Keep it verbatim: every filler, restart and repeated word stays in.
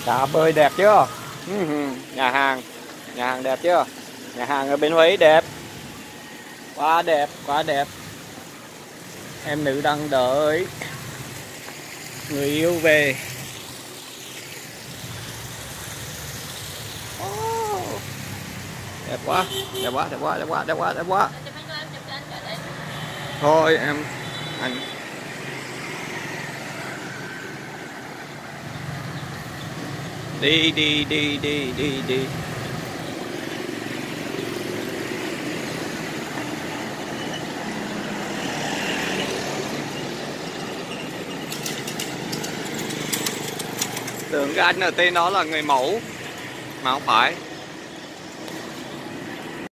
Cá bơi đẹp chưa? Nhà hàng, nhà hàng đẹp chưa? Nhà hàng ở bên Huế đẹp, quá đẹp, quá đẹp. Em nữ đang đợi người yêu về. Oh, đẹp quá, đẹp quá, đẹp quá, đẹp quá, đẹp quá, đẹp quá. Thôi em, anh đi đi đi đi đi đi. Tưởng cái anh ở tên đó là người mẫu mà không phải.